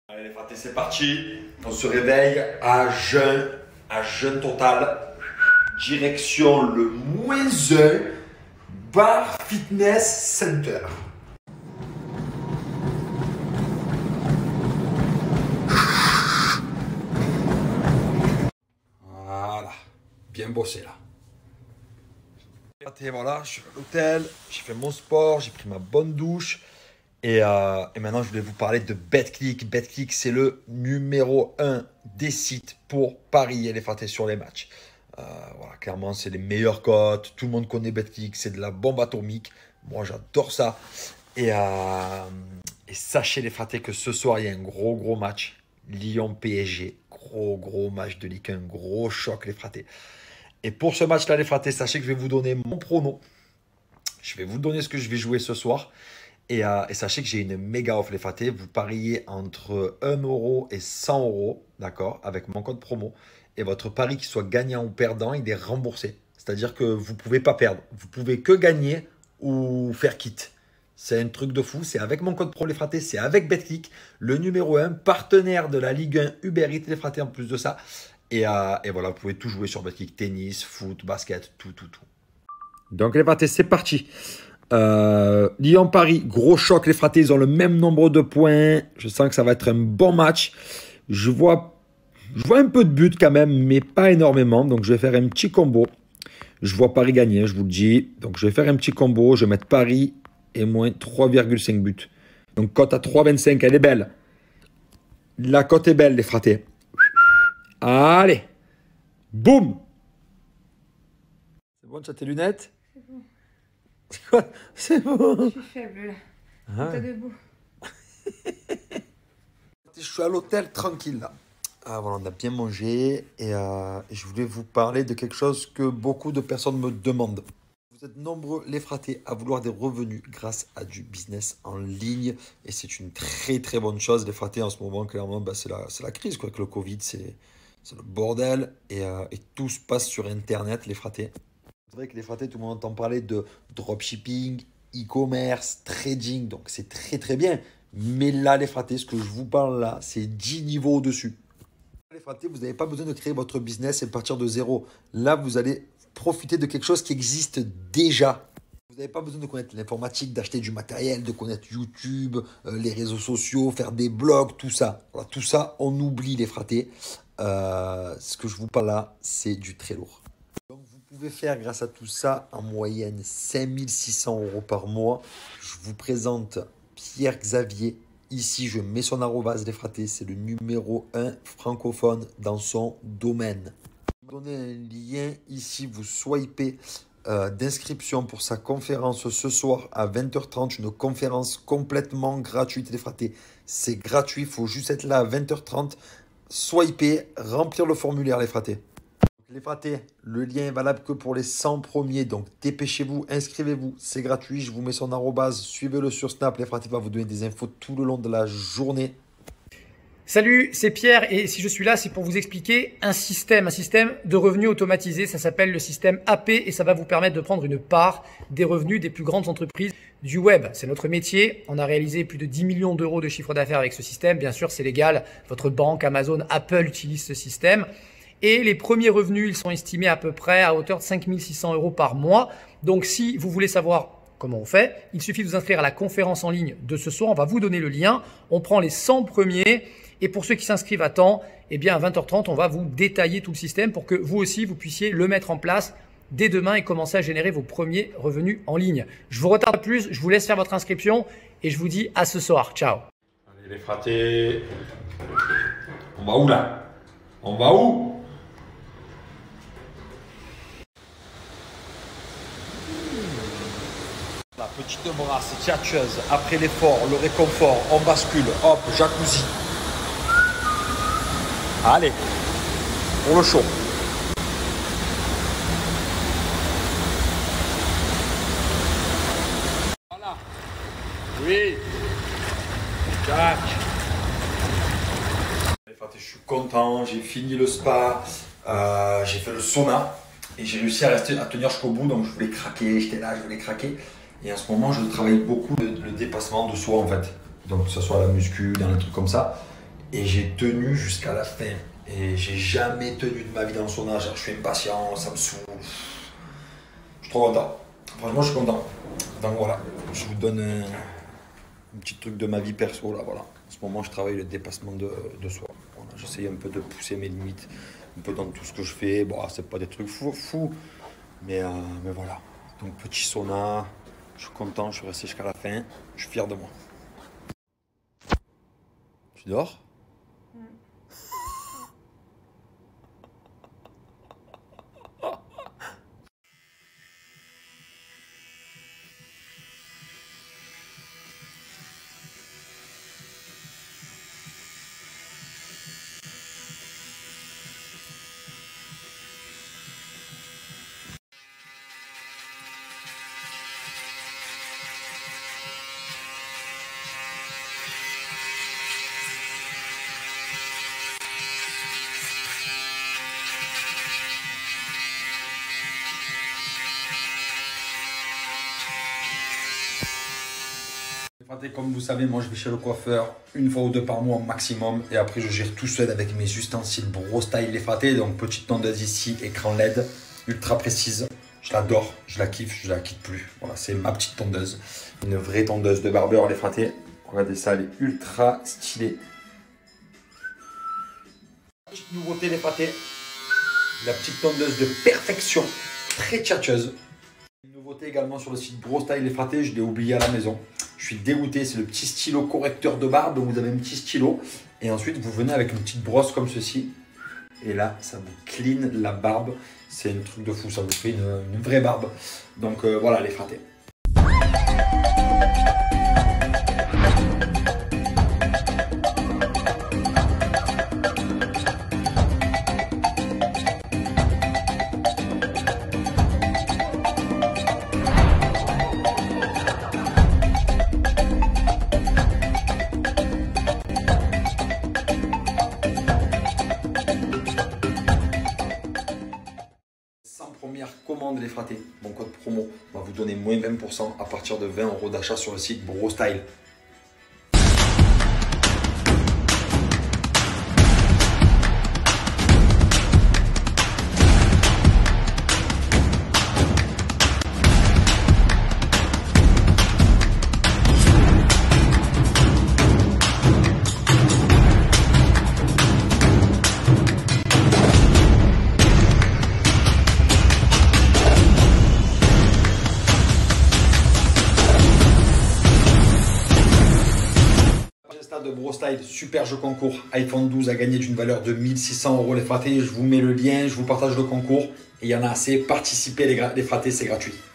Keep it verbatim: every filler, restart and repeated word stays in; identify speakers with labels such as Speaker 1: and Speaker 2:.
Speaker 1: Allez les fratés, c'est parti. On se réveille à jeun, à jeun total. Direction le moins un, Bar Fitness Center. Voilà, bien bossé là. Et voilà, je suis à l'hôtel, j'ai fait mon sport, j'ai pris ma bonne douche. Et, euh, et maintenant, je voulais vous parler de Betclic. Betclic, c'est le numéro un des sites pour parier les fratés sur les matchs. Euh, voilà, clairement, c'est les meilleures cotes. Tout le monde connaît Betclic, c'est de la bombe atomique. Moi, j'adore ça. Et, euh, et sachez les fratés que ce soir, il y a un gros, gros match. Lyon-P S G. Gros, gros match de Ligue un. Gros choc, les fratés. Et pour ce match-là, les fratés, sachez que je vais vous donner mon prono. Je vais vous donner ce que je vais jouer ce soir. Et, euh, et sachez que j'ai une méga offre les fratés. Vous pariez entre un euro et cent euros, d'accord, avec mon code promo. Et votre pari, qu'il soit gagnant ou perdant, il est remboursé. C'est-à-dire que vous ne pouvez pas perdre. Vous pouvez que gagner ou faire quitte. C'est un truc de fou. C'est avec mon code pro les fratés. C'est avec Betclic, le numéro un, partenaire de la Ligue un Uber Eats les fratés en plus de ça. Et, euh, et voilà, vous pouvez tout jouer sur Betclic. Tennis, foot, basket, tout, tout, tout. Donc les fratés, c'est parti. Euh, Lyon-Paris, gros choc, les fratés, ils ont le même nombre de points. Je sens que ça va être un bon match. Je vois, je vois un peu de buts quand même, mais pas énormément. Donc, je vais faire un petit combo. Je vois Paris gagner, je vous le dis. Donc, je vais faire un petit combo. Je vais mettre Paris et moins trois virgule cinq buts. Donc, cote à trois virgule vingt-cinq, elle est belle. La cote est belle, les fratés. Allez. Boum. C'est bon, tu as tes lunettes? C'est quoi? C'est bon.
Speaker 2: Je suis faible là. Ah. T'es debout.
Speaker 1: Je suis à l'hôtel tranquille là. Ah, voilà, on a bien mangé et, euh, et je voulais vous parler de quelque chose que beaucoup de personnes me demandent. Vous êtes nombreux les fratés à vouloir des revenus grâce à du business en ligne et c'est une très très bonne chose les fratés en ce moment. Clairement, bah, c'est la, c'est la crise quoi. Avec le Covid, c'est le bordel et, euh, et tout se passe sur Internet les fratés. C'est vrai que les fratés, tout le monde entend parler de dropshipping, e-commerce, trading, donc c'est très très bien. Mais là, les fratés, ce que je vous parle là, c'est dix niveaux au-dessus. Les fratés, vous n'avez pas besoin de créer votre business et de partir de zéro. Là, vous allez profiter de quelque chose qui existe déjà. Vous n'avez pas besoin de connaître l'informatique, d'acheter du matériel, de connaître YouTube, euh, les réseaux sociaux, faire des blogs, tout ça. Voilà, tout ça, on oublie les fratés. Euh, ce que je vous parle là, c'est du très lourd. Donc, vous pouvez faire grâce à tout ça en moyenne cinq mille six cents euros par mois. Je vous présente Pierre Xavier. Ici, je mets son arrobase les fratés. C'est le numéro un francophone dans son domaine. Je vais vous donner un lien ici. Vous swipez euh, d'inscription pour sa conférence ce soir à vingt heures trente. Une conférence complètement gratuite les fratés. C'est gratuit. Il faut juste être là à vingt heures trente. Swiper, remplir le formulaire les fratés. Les fratés, le lien est valable que pour les cent premiers, donc dépêchez-vous, inscrivez-vous, c'est gratuit, je vous mets son arrobase, suivez-le sur Snap, les fratés va vous donner des infos tout le long de la journée.
Speaker 2: Salut, c'est Pierre et si je suis là, c'est pour vous expliquer un système, un système de revenus automatisé, ça s'appelle le système A P et ça va vous permettre de prendre une part des revenus des plus grandes entreprises du web. C'est notre métier, on a réalisé plus de dix millions d'euros de chiffre d'affaires avec ce système, bien sûr c'est légal, votre banque, Amazon, Apple utilise ce système. Et les premiers revenus, ils sont estimés à peu près à hauteur de cinq mille six cents euros par mois. Donc, si vous voulez savoir comment on fait, il suffit de vous inscrire à la conférence en ligne de ce soir. On va vous donner le lien. On prend les cent premiers. Et pour ceux qui s'inscrivent à temps, eh bien, à vingt heures trente, on va vous détailler tout le système pour que vous aussi, vous puissiez le mettre en place dès demain et commencer à générer vos premiers revenus en ligne. Je vous retarde plus. Je vous laisse faire votre inscription et je vous dis à ce soir. Ciao.
Speaker 1: Allez, les fratés. On va où là? On va où? La petite brasse tchatcheuse, après l'effort, le réconfort, on bascule, hop, jacuzzi. Allez, pour le show. Voilà. Oui. Jack. Je suis content, j'ai fini le spa, euh, j'ai fait le sauna et j'ai réussi à rester à tenir jusqu'au bout, donc je voulais craquer, j'étais là, je voulais craquer. Et en ce moment, je travaille beaucoup le, le dépassement de soi en fait. Donc que ce soit la muscu, dans les trucs comme ça. Et j'ai tenu jusqu'à la fin. Et j'ai jamais tenu de ma vie dans le sauna. Genre, je suis impatient, ça me saoule. Je suis trop content. Franchement, je suis content. Donc voilà, je vous donne un, un petit truc de ma vie perso. Là, voilà. En ce moment, je travaille le dépassement de, de soi. Voilà, j'essaye un peu de pousser mes limites, un peu dans tout ce que je fais. Bon, c'est pas des trucs fous, fous mais, euh, mais voilà. Donc petit sauna, je suis content, je suis resté jusqu'à la fin. Je suis fier de moi. Tu dors ? Comme vous savez, moi je vais chez le coiffeur une fois ou deux par mois maximum et après je gère tout seul avec mes ustensiles Bro Style les fratés. Donc petite tondeuse ici, écran L E D, ultra précise. Je l'adore, je la kiffe, je la quitte plus. Voilà, c'est ma petite tondeuse. Une vraie tondeuse de barbeur les fratés. Regardez ça, elle est ultra stylée. Petite nouveauté les fratés. La petite tondeuse de perfection, très tchatcheuse. Une nouveauté également sur le site Bro Style les fratés, je l'ai oublié à la maison. Je suis dégoûté, c'est le petit stylo correcteur de barbe. Donc vous avez un petit stylo et ensuite vous venez avec une petite brosse comme ceci. Et là, ça vous clean la barbe. C'est un truc de fou, ça vous fait une, une vraie barbe. Donc euh, voilà les fratés. Première commande les fratés, mon code promo va vous donner moins vingt pour cent à partir de vingt euros d'achat sur le site Bro Style. De Bro Style, super jeu concours iPhone douze à gagner d'une valeur de mille six cents euros les fratés. Je vous mets le lien, je vous partage le concours et il y en a assez. Participez les, les fratés, c'est gratuit.